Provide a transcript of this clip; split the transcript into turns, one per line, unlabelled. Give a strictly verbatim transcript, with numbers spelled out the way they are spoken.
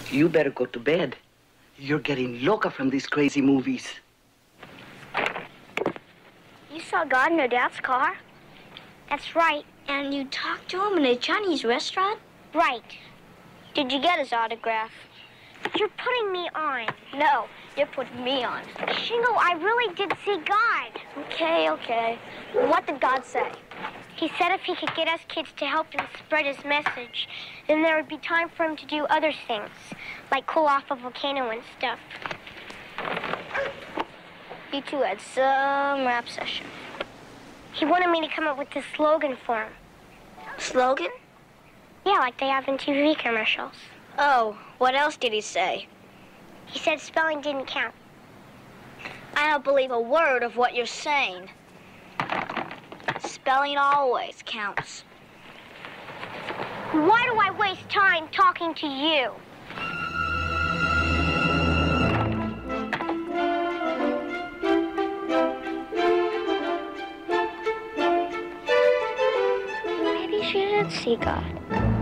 You better go to bed. You're getting loca from these crazy movies.
You saw God in your dad's car? That's right. And you talked to him in a Chinese restaurant? Right. Did you get his autograph? You're putting me on. No, you're putting me on. Shingo, I really did see God. Okay, okay. What did God say? He said if he could get us kids to help him spread his message, then there would be time for him to do other things, like cool off a volcano and stuff. You two had some rap session. He wanted me to come up with this slogan for him. Slogan? Yeah, like they have in T V commercials. Oh, what else did he say? He said spelling didn't count. I don't believe a word of what you're saying. Spelling always counts. Why do I waste time talking to you? Maybe she did see God.